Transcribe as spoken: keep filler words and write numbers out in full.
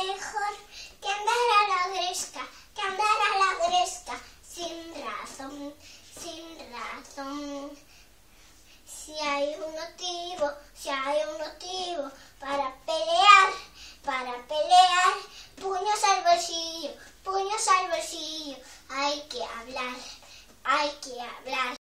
mejor que andar a la gresca, que andar a la gresca, sin razón, sin razón. Si hay un motivo, si hay un motivo para pelear, para pelear, puños al bolsillo, puños al bolsillo, hay que hablar, hay que hablar.